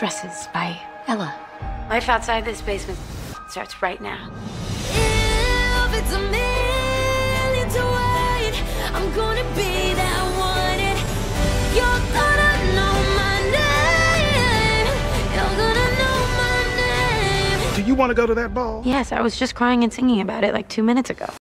Dresses by Ella. Life outside this basement starts right now. If it's a million to one, I'm gonna be that one. And you're gonna know my name. You're gonna know my name. Do you want to go to that ball? Yes, I was just crying and singing about it like 2 minutes ago.